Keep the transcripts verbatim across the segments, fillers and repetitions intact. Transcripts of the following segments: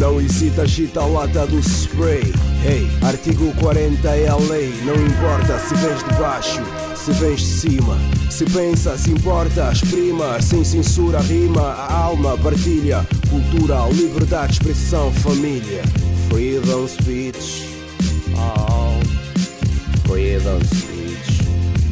Não hesita, agita a lata do spray. Hey, artigo quarenta é a lei. Não importa se vens de baixo, se vens de cima. Se pensa, se importa, exprima. Sem censura, rima, a alma partilha. Cultura, liberdade, expressão, família. Freedom speech. Oh, freedom speech.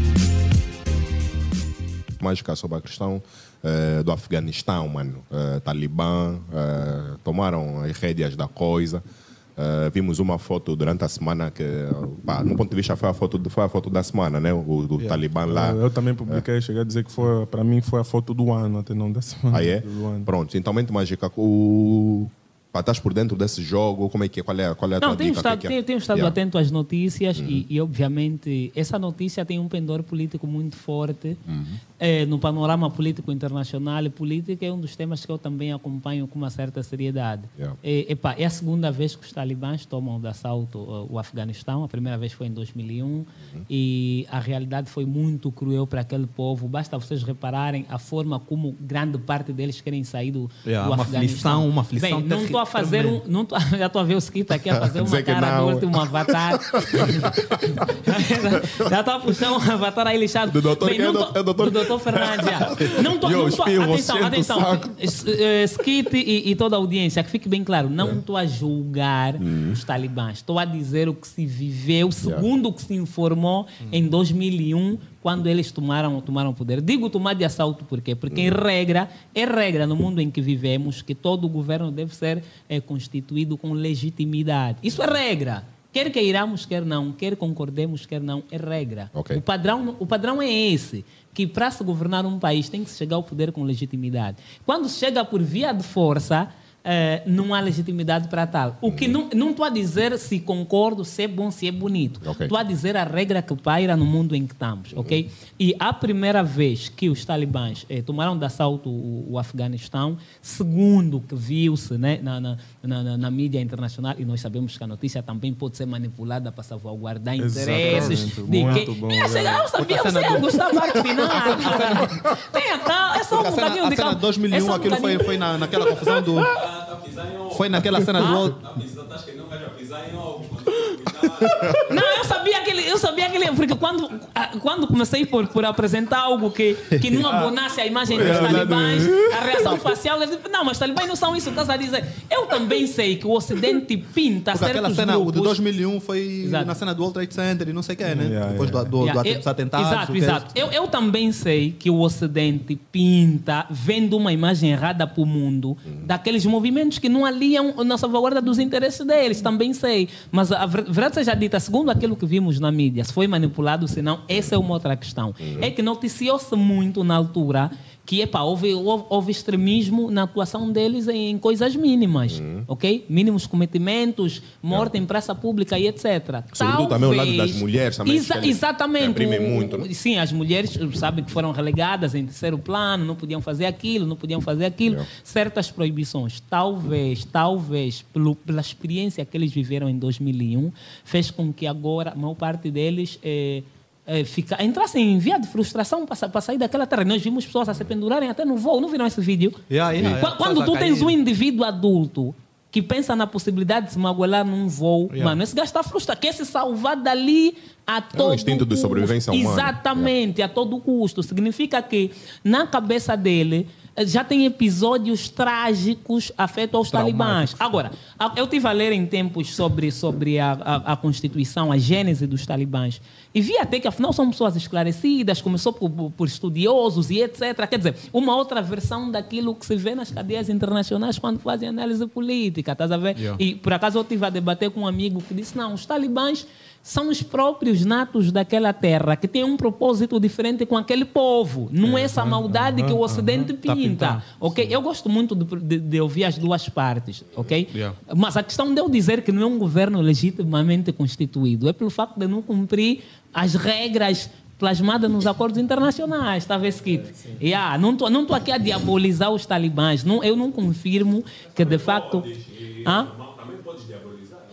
Mais cá sobre a questão uh, do Afeganistão, mano. Uh, Talibã uh, tomaram as rédeas da coisa. Uh, vimos uma foto durante a semana que, pá, no ponto de vista, foi a foto, foi a foto da semana, né? O do yeah. Talibã lá. Eu, eu também publiquei, uh, cheguei a dizer que foi, para mim foi a foto do ano, até não da semana. Ah, é? Do ano. Pronto, então, mente mágica, o... Pá, estás por dentro desse jogo? Como é que é? Qual é, qual é a não, tua tenho dica? Estado, que é? tenho, tenho estado yeah. atento às notícias uhum. e, e, obviamente, essa notícia tem um pendor político muito forte uhum. é, no panorama político internacional. E política é um dos temas que eu também acompanho com uma certa seriedade. Yeah. É, epá, é a segunda vez que os talibãs tomam de assalto uh, o Afeganistão. A primeira vez foi em dois mil e um uhum. e a realidade foi muito cruel para aquele povo. Basta vocês repararem a forma como grande parte deles querem sair do, yeah, do uma Afeganistão. Aflição, uma aflição. Bem, não estou a fazer um... Não tô, já estou a ver o Skita aqui a fazer uma cara do último avatar. Já estou a puxar um avatar aí lixado. Do doutor, Bem, é tô, do, é doutor... do doutor Fernandes. Já. Não estou... Atenção, atenção. Skit e, e toda a audiência, que fique bem claro, não estou a julgar hum. os talibãs. Estou a dizer o que se viveu, segundo yeah. o que se informou hum. em dois mil e um, quando eles tomaram tomaram poder. Digo tomar de assalto por quê? Porque, em regra, é regra no mundo em que vivemos que todo o governo deve ser é, constituído com legitimidade. Isso é regra. Quer queiramos, quer não. Quer concordemos, quer não. É regra. Okay. O padrão, o padrão é esse. Que para se governar um país tem que se chegar ao poder com legitimidade. Quando se chega por via de força... Uh, não há legitimidade para tal. O que não não estou a dizer se concordo, se é bom, se é bonito. Estou okay. a dizer a regra que paira no mundo em que estamos, uhum. ok? E a primeira vez que os talibãs eh, tomaram de assalto o, o Afeganistão, segundo que viu-se, né, na, na, na, na mídia internacional, e nós sabemos que a notícia também pode ser manipulada para salvaguardar interesses de quem... Bom, eu, sei, eu sabia, eu sei, Gustavo Arfinal. Tem calma, é só um bocadinho de calma. A cena de dois mil e um, é aquilo foi, foi na, naquela confusão do... Foi naquela cena do outro. Não, eu sabia que ele, eu sabia que ele, porque quando, quando comecei por, por apresentar algo que, que não abonasse a imagem dos talibãs, a reação facial, ele disse, não, mas os talibãs não são isso, estás a dizer. Eu também sei que o Ocidente pinta porque certos aquela cena grupos. De dois mil e um foi exato. Na cena do World Trade Center e não sei o que, né? Yeah, depois yeah. do, do, yeah. do eu, dos atentados. Exato, exato. Eu, eu também sei que o Ocidente pinta, vendo uma imagem errada para o mundo, hum. daqueles movimentos que não aliam na salvaguarda dos interesses deles, também sei. Mas a verdade seja dita, segundo aquilo que vimos na mídia, se foi manipulado, se não, essa é uma outra questão. Uhum. É que noticiou-se muito na altura que epa, houve, houve, houve extremismo na atuação deles em, em coisas mínimas, uhum. ok? Mínimos cometimentos, morte uhum. em praça pública e etcétera. Sobretudo também o lado das mulheres. Também Exa exatamente. O, muito, né? Sim, as mulheres, sabem que foram relegadas em terceiro plano, não podiam fazer aquilo, não podiam fazer aquilo. Yeah. Certas proibições. Talvez, talvez, pelo, pela experiência que eles viveram em dois mil e um, fez com que agora a maior parte deles... Eh, É, fica, entrassem em via de frustração para sair daquela terra. Nós vimos pessoas a se pendurarem até no voo. Não viram esse vídeo? Yeah, yeah, yeah. Quando tu tens um indivíduo adulto que pensa na possibilidade de se magoar num voo, yeah. mano, esse gajo está frustrado, quer se salvar dali a todo custo. É um instinto de sobrevivência humana. Exatamente, yeah. a todo custo. Significa que na cabeça dele já tem episódios trágicos afetos aos talibãs. Agora, eu estive a ler em tempos sobre, sobre a, a, a Constituição, a gênese dos talibãs, e vi até que, afinal, são pessoas esclarecidas, começou por, por estudiosos e etcétera. Quer dizer, uma outra versão daquilo que se vê nas cadeias internacionais quando fazem análise política, estás a ver? Yeah. E, por acaso, eu estive a debater com um amigo que disse, não, os talibãs são os próprios natos daquela terra que têm um propósito diferente com aquele povo. Não é, é essa maldade uh -huh, que o Ocidente uh -huh. pinta. Tá okay? Eu gosto muito de, de, de ouvir as duas partes. Okay? Yeah. Mas a questão de eu dizer que não é um governo legitimamente constituído é pelo facto de não cumprir as regras plasmadas nos acordos internacionais. Está a ver, Skit? Yeah, não estou não tô aqui a diabolizar os talibãs. Não, eu não confirmo que, de facto... Hã?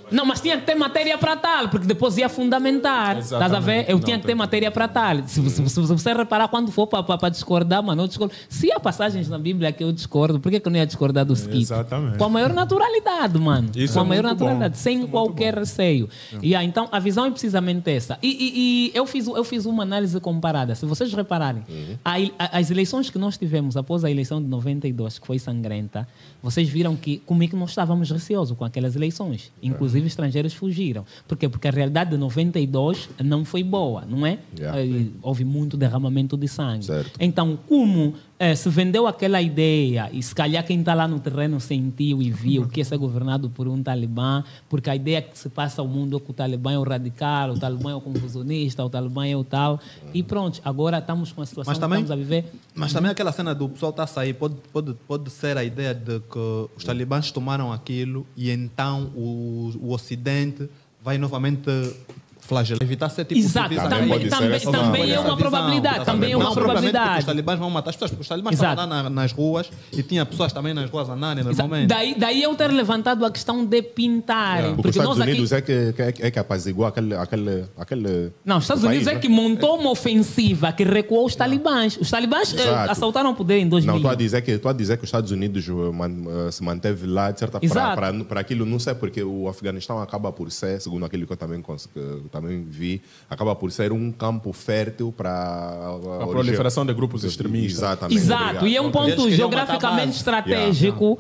Não, mas tinha que ter matéria para tal, porque depois ia fundamentar. Estás a ver? Eu Não, tinha que ter tem- matéria para tal. Se, se, se você reparar, quando for para discordar, mano, eu discordo. Se há passagens na Bíblia que eu discordo, por que, que eu não ia discordar do Skip? Exatamente. Com a maior naturalidade, mano. Isso Com a é maior muito naturalidade, bom. sem Isso é muito qualquer bom. receio. Yeah, então, a visão é precisamente essa. E, e- e eu, fiz, eu fiz uma análise comparada. Se vocês repararem, a- a- as eleições que nós tivemos após a eleição de noventa e dois, que foi sangrenta, vocês viram que como é que nós estávamos receosos com aquelas eleições. Inclusive, estrangeiros fugiram. Por quê? Porque a realidade de noventa e dois não foi boa, não é? Yeah. Eh, Houve muito derramamento de sangue. Certo. Então, como eh, se vendeu aquela ideia, e se calhar quem está lá no terreno sentiu e viu que ia ser governado por um talibã, porque a ideia que se passa ao mundo é que o talibã é o radical, o talibã é o confusionista, o talibã é o tal, e pronto, agora estamos com a situação Mas que também- estamos a viver. Mas também aquela cena do pessoal estar a sair pode, pode, pode ser a ideia de que os talibãs tomaram aquilo e então o, o Ocidente vai novamente flagelar. Evitar ser tipo Exato, civis- Também também, pode ser também, essa também visão. é uma Essa probabilidade, visão, também é não uma propriamente porque probabilidade. os talibãs vão matar as pessoas, porque os talibãs Exato. estavam lá na- nas ruas e tinha pessoas também nas ruas andarem Exa- normalmente. Daí, daí eu ter levantado a questão de pintarem. Porque os Porque Estados nós aqui. Unidos é que, que, é que- é que apaziguou aquele... aquele, aquele Não, os Estados o Unidos país, é né? que montou uma ofensiva que recuou os talibãs. Os talibãs eh, Exato. assaltaram o poder em dois mil. Não, estou a dizer que estou a dizer que os Estados Unidos uh, man- uh, se manteve lá de certa Exato. para para aquilo, não sei porque o Afeganistão acaba por ser, segundo aquilo que eu também cons- que eu também vi, acaba por ser um campo fértil para a, A proliferação de grupos extremistas. Exatamente. Exato, obrigado. e é um Eles ponto queriam geograficamente matar a base. estratégico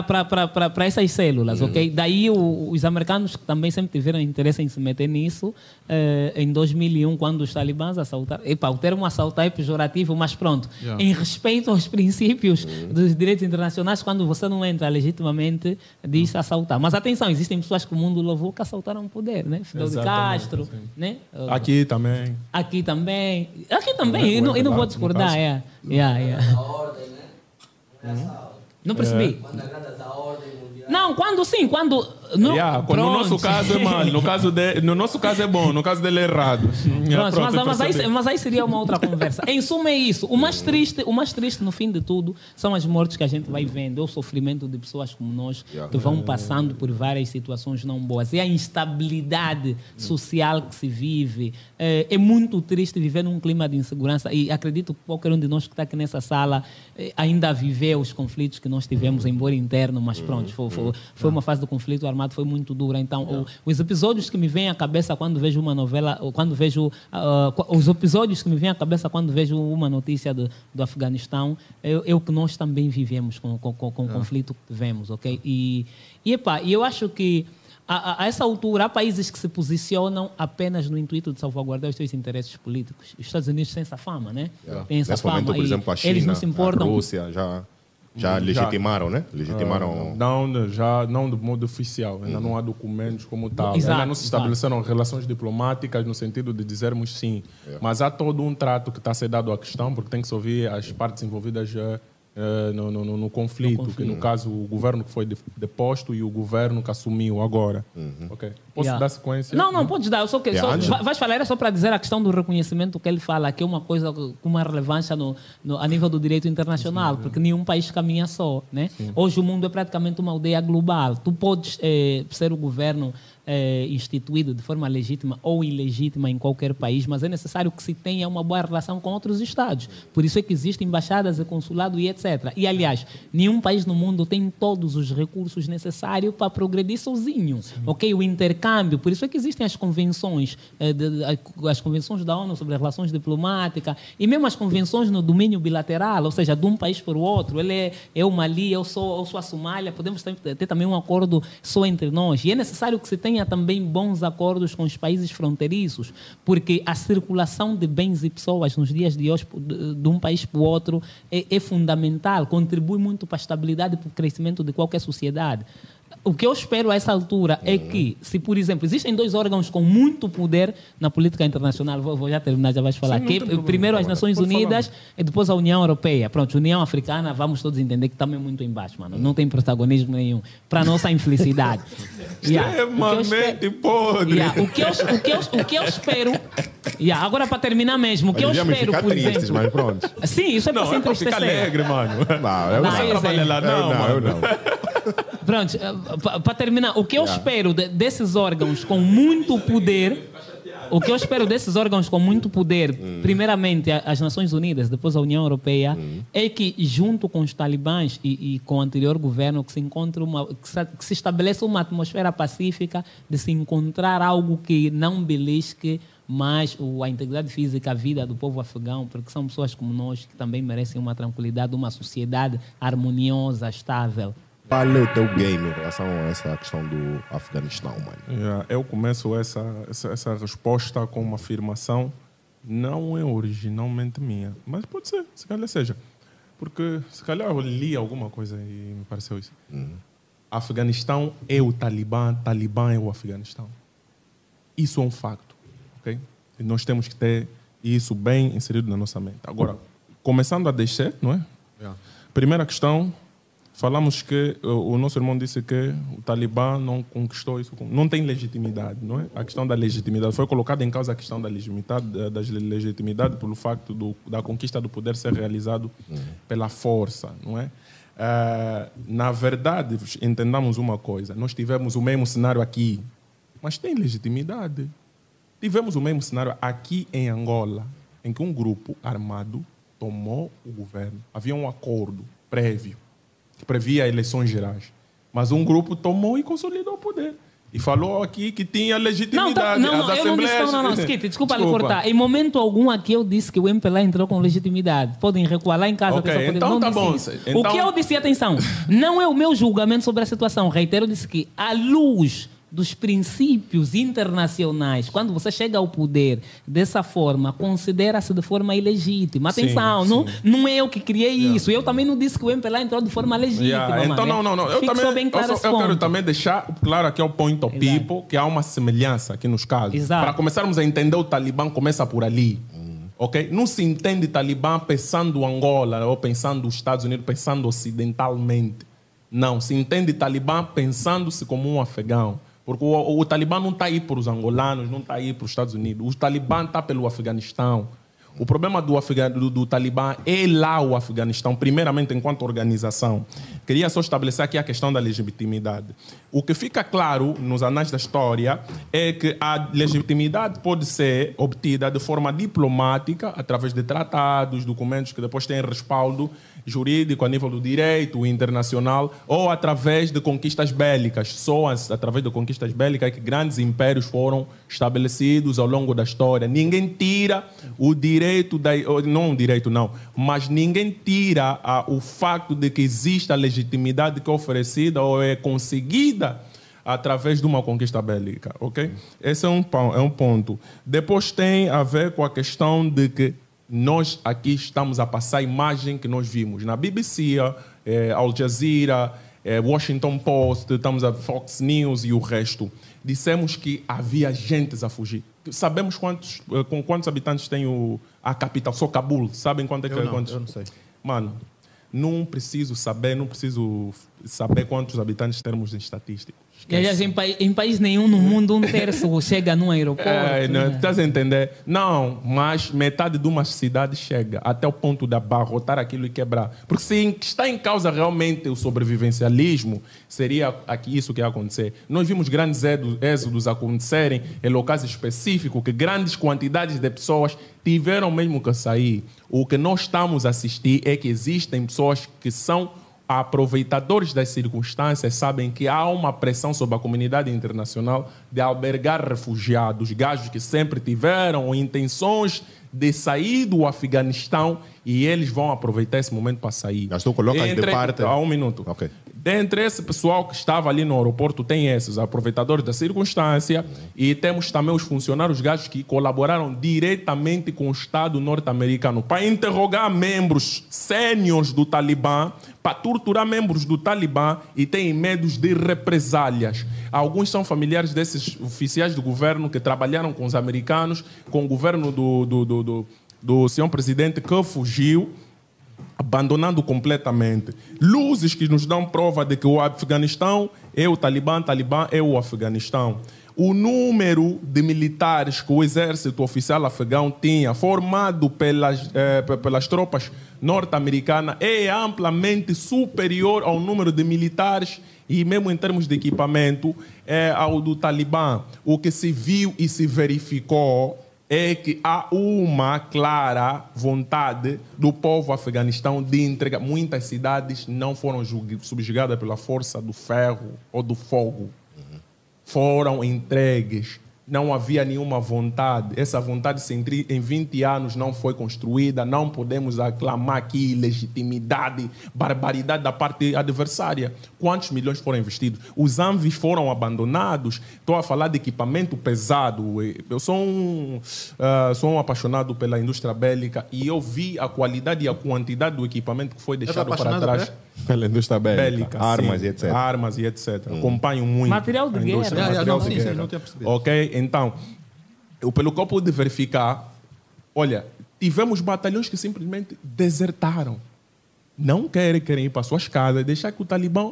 para essas células, ok? Daí o- os americanos que também sempre tiveram interesse em se meter nisso, eh, em dois mil e um, quando os talibãs assaltaram. Epa, o termo assaltar é pejorativo, mas pronto. Yeah. Em respeito aos princípios dos direitos internacionais, quando você não entra legitimamente, diz assaltar. Mas atenção, existem pessoas que o mundo louvou que assaltaram o poder, né? Fidel de Exatamente, Castro, sim. né? Aqui também. Aqui também. Aqui também, O eu não, eu não vou no discordar. caso. É. Yeah, yeah. A ordem, né? Engraçado. Não percebi. Quando agradas a ordem mundial. Não, quando sim, quando. No, Yeah, quando no pronto. nosso caso é mal, no, caso de, no nosso caso é bom, no caso dele é errado. Yeah, Pronto, pronto, mas, eu mas, aí, percebi. mas aí seria uma outra conversa. Em suma, é isso. O mais triste, o mais triste, no fim de tudo, são as mortes que a gente vai vendo, é o sofrimento de pessoas como nós que vão passando por várias situações não boas. É a instabilidade social que se vive. É, é muito triste viver num clima de insegurança e acredito que qualquer um de nós que está aqui nessa sala eh, ainda viveu os conflitos que nós tivemos, embora interno, mas pronto, foi, foi, foi uma fase do conflito armado, foi muito dura. Então, o- os episódios que me vêm à cabeça quando vejo uma novela, ou quando vejo ah, qu- os episódios que me vêm à cabeça quando vejo uma notícia do, do Afeganistão, é, é o que nós também vivemos com, com, com, com o conflito que tivemos, ok? E, e, epá, e eu acho que a, a- a essa altura há países que se posicionam apenas no intuito de salvaguardar os seus interesses políticos. Os Estados Unidos têm essa fama, né? Yeah. Tem essa Nesse fama. momento, por e exemplo, a eles China, não se importam. a Rússia já, já legitimaram, né? Legitimaram... Não, já não do modo oficial, ainda não há documentos como tal. Exato, ainda não se exato. estabeleceram relações diplomáticas no sentido de dizermos sim. Mas há todo um trato que está a ser dado à questão, porque tem que se ouvir as partes envolvidas eh, eh, no, no- no- no conflito, que no caso o governo que foi de- deposto e o governo que assumiu agora. Ok. Posso Yeah. dar sequência? Não, não, podes dar. Eu só que, Yeah, só, Ângelo. vai- vais falar, era só para dizer a questão do reconhecimento que ele fala, que é uma coisa com uma relevância no, no- a nível do direito internacional, porque nenhum país caminha só. Né? Hoje o mundo é praticamente uma aldeia global. Tu podes eh, ser o governo eh, instituído de forma legítima ou ilegítima em qualquer país, mas é necessário que se tenha uma boa relação com outros Estados. Por isso é que existem embaixadas e consulado e etcétera. E, aliás, nenhum país no mundo tem todos os recursos necessários para progredir sozinho. Ok? O intercâmbio, por isso é que existem as convenções, eh, de- de- as convenções da ONU sobre relações diplomáticas e mesmo as convenções no domínio bilateral, ou seja, de um país para o outro. Ele é, é o Mali, eu sou, eu sou a Somália, podemos ter, ter também um acordo só entre nós. E é necessário que se tenha também bons acordos com os países fronteiriços, porque a circulação de bens e pessoas nos dias de hoje, de, de um país para o outro, é, é fundamental, contribui muito para a estabilidade e para o crescimento de qualquer sociedade. O que eu espero a essa altura é que, se, por exemplo, existem dois órgãos com muito poder na política internacional, vou, vou já terminar, já vais falar, Sim, não que tem problema. primeiro as Pode Nações falar. Unidas e depois a União Europeia. Pronto, a União Africana, vamos todos entender que também é muito embaixo, mano. Não tem protagonismo nenhum. Para nossa infelicidade. Yeah. O que eu Extremamente espero- podre. Yeah, O que eu, o que eu, o que eu espero... Yeah, agora, para terminar mesmo, o que eu Devíamos espero, ficar por tristes, exemplo... mas pronto. Sim, isso é para Não, se é para ficar entristecer. alegre, mano. Não, eu Não, não. eu Trabalha lá, Eu não, não, eu mano. não. pronto, para terminar, o que eu yeah. espero de, desses órgãos com muito poder, o que eu espero desses órgãos com muito poder, hum. primeiramente as Nações Unidas, depois a União Europeia, hum. é que junto com os talibãs e, e com o anterior governo que se encontre uma, que se, que se estabeleça uma atmosfera pacífica de se encontrar algo que não belisque mais a integridade física, a vida do povo afegão, porque são pessoas como nós que também merecem uma tranquilidade, uma sociedade harmoniosa, estável. Qual é o teu game em relação a essa questão do Afeganistão, mano? Yeah, eu começo essa, essa, essa resposta com uma afirmação, não é originalmente minha, mas pode ser, se calhar seja. Porque se calhar eu li alguma coisa e me pareceu isso. Uhum. Afeganistão é o Talibã, Talibã é o Afeganistão. Isso é um facto. Okay? E nós temos que ter isso bem inserido na nossa mente. Agora, começando a descer, não é? Yeah. Primeira questão, falamos que o, o nosso irmão disse que o Talibã não conquistou isso, não tem legitimidade, não é? A questão da legitimidade foi colocada em causa a questão da legitimidade, da, da legitimidade pelo facto do, da conquista do poder ser realizado uhum. pela força, não é? Uh, na verdade, entendamos uma coisa, nós tivemos o mesmo cenário aqui, mas tem legitimidade. Tivemos o mesmo cenário aqui em Angola, em que um grupo armado tomou o governo. Havia um acordo prévio que previa eleições gerais. Mas um grupo tomou e consolidou o poder. E falou aqui que tinha legitimidade. Não, não, não, eu não disse, não, não, não. Skit, desculpa, desculpa lhe cortar. Em momento algum aqui eu disse que o M P L A entrou com legitimidade. Podem recuar lá em casa. Okay, então não tá bom. Então... O que eu disse, atenção, não é o meu julgamento sobre a situação. Reitero, disse que à luz dos princípios internacionais, quando você chega ao poder dessa forma, considera-se de forma ilegítima. Atenção, sim, não, sim. não é eu que criei yeah. isso. Eu também não disse que o M P L A entrou de forma legítima. Yeah. Então, não, não, não. Eu, também, bem claro eu, só, eu quero também deixar claro aqui ao point of Exato. people que há uma semelhança aqui nos casos. Exato. Para começarmos a entender o Talibã, começa por ali. Hum. Okay? Não se entende Talibã pensando Angola ou pensando os Estados Unidos, pensando ocidentalmente. Não, se entende Talibã pensando-se como um afegão. Porque o, o, o Talibã não está aí para os angolanos, não está aí para os Estados Unidos. O Talibã está pelo Afeganistão. O problema do, Afega, do, do Talibã é lá o Afeganistão, primeiramente enquanto organização. Queria só estabelecer aqui a questão da legitimidade. O que fica claro nos anais da história é que a legitimidade pode ser obtida de forma diplomática, através de tratados, documentos que depois têm respaldo jurídico a nível do direito internacional, ou através de conquistas bélicas. Só através de conquistas bélicas que grandes impérios foram estabelecidos ao longo da história. Ninguém tira o direito, da, não o direito não, mas ninguém tira a, o facto de que existe a legitimidade que é oferecida ou é conseguida através de uma conquista bélica, ok? Esse é um, é um ponto. Depois tem a ver com a questão de que nós aqui estamos a passar a imagem que nós vimos na B B C, eh, Al Jazeera, eh, Washington Post, estamos a Fox News e o resto. Dissemos que havia gentes a fugir. Sabemos quantos, com quantos habitantes tem o, a capital, só Cabul. Sabem quanto é que eu é? Não, quantos? eu não sei. Mano, não preciso saber, não preciso saber quantos habitantes temos em estatísticos. E, aliás, em, pa em país nenhum no mundo um terço chega num aeroporto. É, não, estás a entender? Não, mas metade de uma cidade chega até o ponto de abarrotar aquilo e quebrar. Porque se está em causa realmente o sobrevivencialismo, seria aqui isso que ia acontecer. Nós vimos grandes êxodos acontecerem em locais específicos, que grandes quantidades de pessoas tiveram mesmo que sair. O que nós estamos a assistir é que existem pessoas que são aproveitadores das circunstâncias, sabem que há uma pressão sobre a comunidade internacional de albergar refugiados, gajos que sempre tiveram intenções de sair do Afeganistão e eles vão aproveitar esse momento para sair. Mas tu colocas Entre... de parte... Há um minuto. Okay. Dentre esse pessoal que estava ali no aeroporto, tem esses aproveitadores da circunstância uhum. e temos também os funcionários gajos que colaboraram diretamente com o Estado norte-americano para interrogar membros sêniores do Talibã, para torturar membros do Talibã e têm medos de represálias. Alguns são familiares desses oficiais do governo que trabalharam com os americanos, com o governo do, do, do, do, do senhor presidente que fugiu, abandonando completamente. Luzes que nos dão prova de que o Afeganistão é o Talibã, Talibã é o Afeganistão. o número de militares que o exército oficial afegão tinha, formado pelas, eh, pelas tropas norte-americanas, é amplamente superior ao número de militares e mesmo em termos de equipamento é ao do Talibã. O que se viu e se verificou é que há uma clara vontade do povo afeganistão de entregar. Muitas cidades não foram subjugadas pela força do ferro ou do fogo. Uhum. Foram entregues. Não havia nenhuma vontade. Essa vontade em vinte anos não foi construída. Não podemos aclamar aqui ilegitimidade, barbaridade da parte adversária. Quantos milhões foram investidos? Os anvis foram abandonados. Estou a falar de equipamento pesado. Eu sou um, uh, sou um apaixonado pela indústria bélica e eu vi a qualidade e a quantidade do equipamento que foi deixado para trás. Pela indústria bélica, bélica armas sim. e etcétera. Armas e etcétera. Hum. Acompanho muito. Material de guerra. Material é, não, de sim, guerra. sim, não tinha percebido. Ok? Então, eu, pelo que eu pude verificar, olha, tivemos batalhões que simplesmente desertaram. Não querem, querem ir para suas casas, deixar que o Talibã...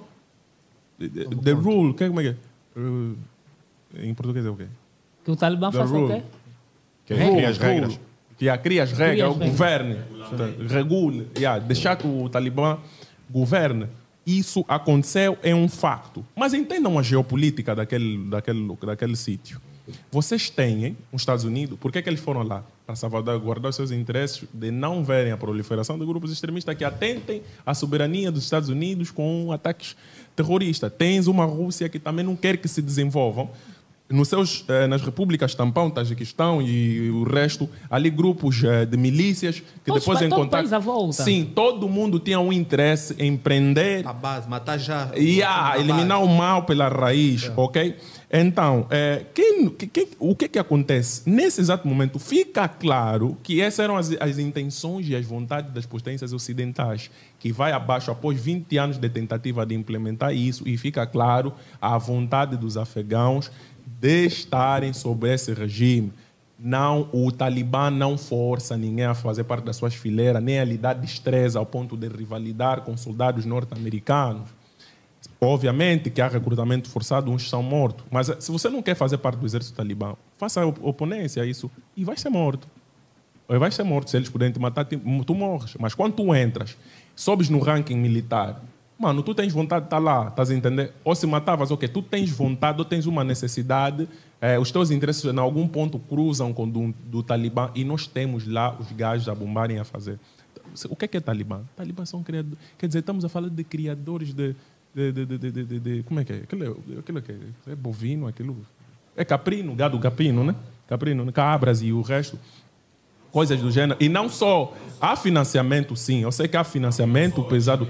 The rule, que, como é que é? Uh, em português é o quê? Que o Talibã The faça rule. o quê? Que cria as regras. Rule. Que yeah, cria as regras, Cria as governe, regule, yeah, deixar que o Talibã governe. Isso aconteceu, é um facto. Mas entendam a geopolítica daquele, daquele, daquele sítio. Vocês têm, os Estados Unidos, por que, que eles foram lá? Para salvaguardar os seus interesses de não verem a proliferação de grupos extremistas que atentem à soberania dos Estados Unidos com ataques terroristas. Tens uma Rússia que também não quer que se desenvolvam. Nos seus, eh, nas repúblicas tampão, Tajiquistão e o resto, ali grupos eh, de milícias que Todos, depois em todo contato... país à volta. Sim, todo mundo tinha um interesse em prender A base, matar já. e a eliminar o mal pela raiz, ok? Então, eh, quem, que, que, o que que acontece? Nesse exato momento, fica claro que essas eram as, as intenções e as vontades das potências ocidentais, que vai abaixo após vinte anos de tentativa de implementar isso, e fica claro a vontade dos afegãos de estarem sobre esse regime. Não, o Talibã não força ninguém a fazer parte das suas fileiras, nem a lhe dar destreza ao ponto de rivalidar com soldados norte-americanos. Obviamente que há recrutamento forçado, uns são mortos. Mas se você não quer fazer parte do exército talibã, faça oponência a isso e vai ser morto. Ou vai ser morto. Se eles puderem te matar, tu morres. Mas quando tu entras, sobes no ranking militar, mano, tu tens vontade de estar lá, estás a entender? Ou se matavas, ok, tu tens vontade ou tens uma necessidade, eh, os teus interesses em algum ponto cruzam com o do, do Talibã e nós temos lá os gajos a bombarem a fazer. O que é que é Talibã? Talibã são criadores, quer dizer, estamos a falar de criadores de... de, de, de, de, de, de como é que é? Aquilo, aquilo que é, é bovino, aquilo... É caprino, gado capino, né? Caprino, cabras e o resto... Coisas do gênero. E não só... Há financiamento, sim. Eu sei que há financiamento pesado...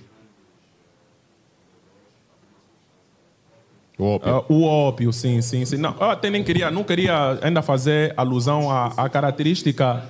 O ópio. Uh, o ópio, sim, sim, sim. Não, eu até nem queria, não queria ainda fazer alusão à, à característica...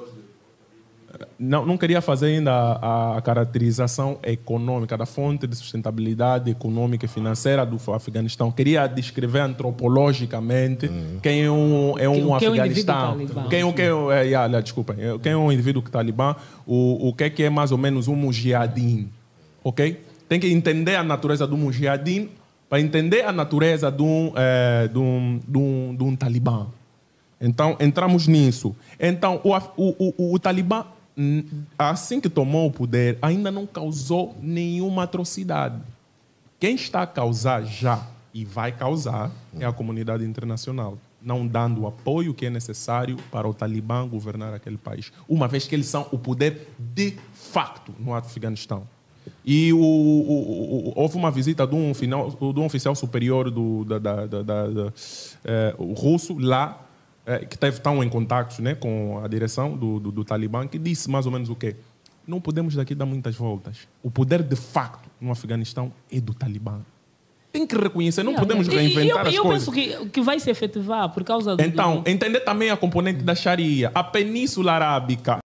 Não, não queria fazer ainda a, a caracterização econômica, da fonte de sustentabilidade econômica e financeira do Afeganistão. Queria descrever antropologicamente uhum. quem é um, é um que, Afeganistão. Que quem, quem, é, yeah, desculpa, quem é um indivíduo que talibã, o, o que é que é mais ou menos um mujahideen. Ok? Tem que entender a natureza do mujahideen para entender a natureza de um, é, de um, de um, de um talibã. Então, entramos nisso. Então, o, o, o, o talibã, assim que tomou o poder, ainda não causou nenhuma atrocidade. Quem está a causar já e vai causar é a comunidade internacional, não dando o apoio que é necessário para o Talibã governar aquele país, uma vez que eles são o poder de facto no Afeganistão. E o, o, o, houve uma visita de um, final, de um oficial superior do, da, da, da, da, da, é, o russo lá, é, que teve tão em contato, né, com a direção do, do, do Talibã, que disse mais ou menos o quê? Não podemos daqui dar muitas voltas. O poder de facto no Afeganistão é do Talibã. Tem que reconhecer, não podemos reinventar e, e eu, as eu coisas. Eu penso que, que vai se efetivar por causa do... Então, entender também a componente da Sharia. A Península Arábica...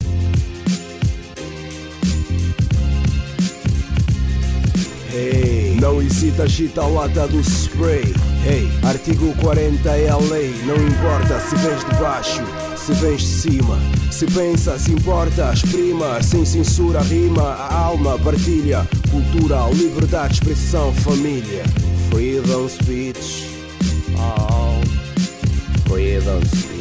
Hey, não hesita, agita a lata do spray. Hey, artigo quarenta é a lei. Não importa se vens de baixo, se vens de cima. Se pensa, se importa, exprima. Sem censura, rima, a alma partilha. Cultura, liberdade, expressão, família. Freedom speech. Oh. foi avanço.